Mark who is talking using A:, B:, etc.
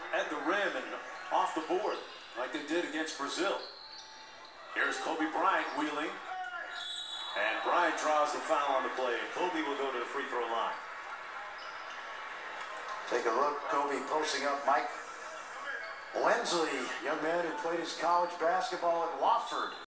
A: at the rim and off the board like they did against Brazil. Here's Kobe Bryant wheeling. And Bryant draws the foul on the play. And Kobe will go to the free throw line.
B: Take a look. Kobe posting up Mike Lenzly, young man who played his college basketball at Wofford.